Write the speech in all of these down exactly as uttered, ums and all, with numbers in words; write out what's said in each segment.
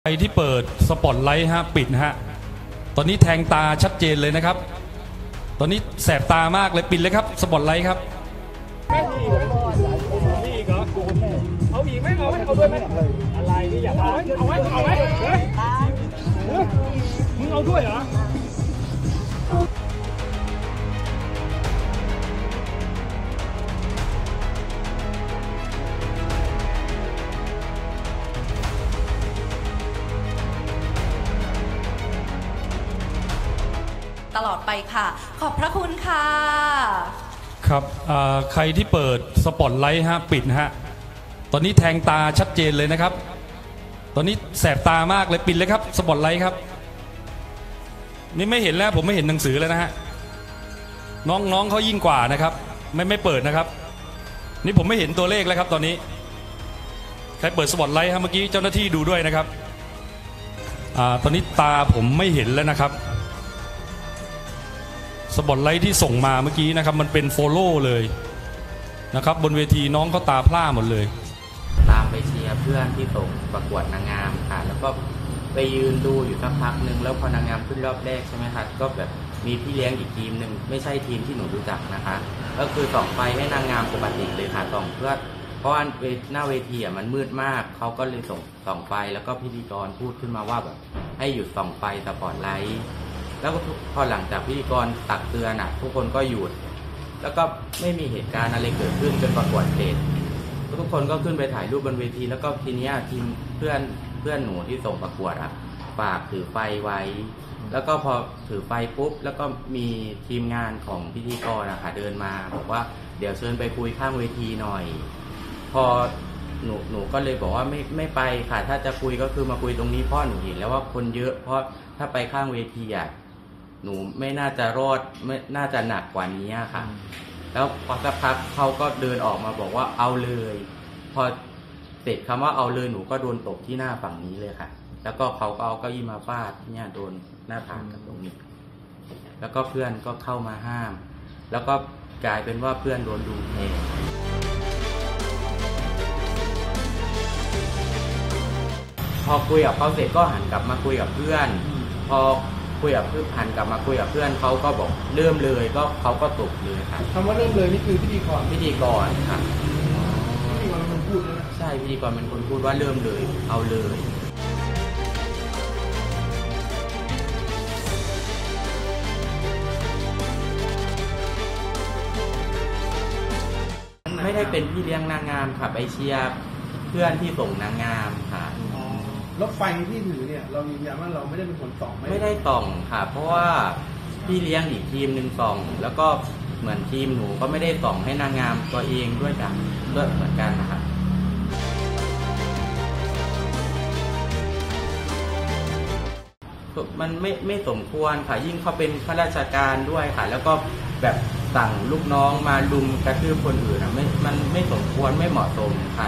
ไฟที่เปิดสปอตไลท์ฮะปิดฮะตอนนี้แทงตาชัดเจนเลยนะครับตอนนี้แสบตามากเลยปิดเลยครับสปอตไลท์ครับไม่มีเหรอมีอีกเหรอเอาอีกไหมเอาไหมเอาด้วยไหมอะไรนี่อย่าเอาไหมเอาไหมเอาไหมเฮ้ยมึงเอาด้วยเหรอตลอดไปค่ะขอบพระคุณค่ะครับใครที่เปิดสปอตไลท์ฮะปิดฮะตอนนี้แทงตาชัดเจนเลยนะครับตอนนี้แสบตามากเลยปิดเลยครับสปอตไลท์ครับนี่ไม่เห็นแล้วผมไม่เห็นหนังสือแล้วนะฮะน้องน้องเขายิ่งกว่านะครับไม่ไม่เปิดนะครับนี่ผมไม่เห็นตัวเลขแล้วครับตอนนี้ใครเปิดสปอตไลท์ฮะเมื่อกี้เจ้าหน้าที่ดูด้วยนะครับอ่าตอนนี้ตาผมไม่เห็นแล้วนะครับสปอตไลท์ที่ส่งมาเมื่อกี้นะครับมันเป็นโฟโล่เลยนะครับบนเวทีน้องเขาตาพร่าหมดเลยตามไปเชียร์เพื่อนที่ส่งประกวดนางงามค่ะแล้วก็ไปยืนดูอยู่สักพักหนึ่งแล้วพอนางงามขึ้นรอบแรกใช่ไหมคะก็แบบมีพี่เลี้ยงอีกทีมหนึ่งไม่ใช่ทีมที่หนูรู้จักนะคะก็คือส่องไฟให้นางงามปกติเลยค่ะส่องเพื่อเพราะว่าหน้าเวทีอ่ะมันมืดมากเขาก็เลยส่งส่องไฟแล้วก็พิธีกรพูดขึ้นมาว่าแบบให้หยุดส่องไฟสปอตไลท์แล้วก็พอหลังจากพิธีกรตักเตือนอ่ะทุกคนก็หยุดแล้วก็ไม่มีเหตุการณ์อะไรเกิดขึ้นจนประกวดเสร็จทุกคนก็ขึ้นไปถ่ายรูปบนเวทีแล้วก็ทีนี้ทีมเพื่อนเพื่อนหนูที่ส่งประกวดอ่ะฝากถือไฟไว้แล้วก็พอถือไฟปุ๊บแล้วก็มีทีมงานของพิธีกรนะคะเดินมาบอกว่าเดี๋ยวเชิญไปคุยข้างเวทีหน่อยพอหนูหนูก็เลยบอกว่าไม่ไม่ไปค่ะถ้าจะคุยก็คือมาคุยตรงนี้เพราะหนูเห็นแล้วว่าคนเยอะเพราะถ้าไปข้างเวทีอ่ะหนูไม่น่าจะรอดไม่น่าจะหนักกว่านี้ค่ะแล้วพอสักพักเขาก็เดินออกมาบอกว่าเอาเลยพอเสร็จคำว่าเอาเลยหนูก็โดนตบที่หน้าฝั่งนี้เลยค่ะแล้วก็เขาก็เอาเก้าอี้มาฟาดเนี่ยโดนหน้าผากกับตรงนี้แล้วก็เพื่อนก็เข้ามาห้ามแล้วก็กลายเป็นว่าเพื่อนโดนดูแทนพอคุยกับเขาเสร็จก็หันกลับมาคุยกับเพื่อนพอคุยกับเพื่อนหันกลับมาคุยกับเพื่อนเขาก็บอกเริ่มเลยก็เขาก็ตกเลยค่ะคำว่าเริ่มเลยนี่คือพิธีกรพิธีกรค่ะพิธีกรเป็นคนพูดนะใช่พิธีกรเป็นคนพูดว่าเริ่มเลยเอาเลยไม่ได้เป็นพี่เลี้ยงนางงามค่ะไปเชียร์เพื่อนที่ส่งนางงามค่ะรถไฟที่ถือเนี่ยเรายืนยันว่าเราไม่ได้เป็นคนส่องไม่ได้ส่องค่ะเพราะว่าพี่เลี้ยงอีกทีมหนึ่งส่องแล้วก็เหมือนทีมหนูก็ไม่ได้ส่องให้นางงามตัวเองด้วยกันด้วยเหมือนกันนะคะมันไม่ไม่สมควรค่ะยิ่งเขาเป็นข้าราชการด้วยค่ะแล้วก็แบบสั่งลูกน้องมาลุมกระทืบคนอื่นอ่ะไม่มันไม่สมควรไม่เหมาะสมค่ะ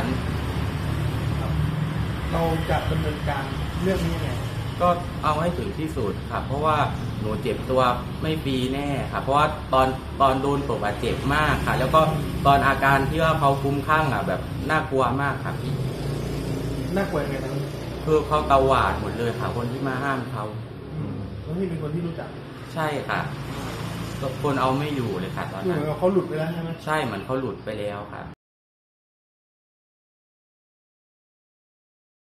เราจะดำเนินการเรื่องนี้ไงก็เอาให้ถึงที่สุดค่ะเพราะว่าหนูเจ็บตัวไม่ฟรีแน่ค่ะเพราะว่าตอนตอนโดนตบเจ็บมากค่ะแล้วก็ตอนอาการที่ว่าเขาคุ้มข้างอ่ะแบบน่ากลัวมากค่ะพี่น่ากลัวยังไงนะคือเขาตวาดหมดเลยค่ะคนที่มาห้ามเขาแล้วที่เป็นคนที่รู้จักใช่ค่ะคนเอาไม่อยู่เลยค่ะตอนนั้นเขาหลุดไปแล้วใช่ไหมใช่เหมือนเขาหลุดไปแล้วค่ะ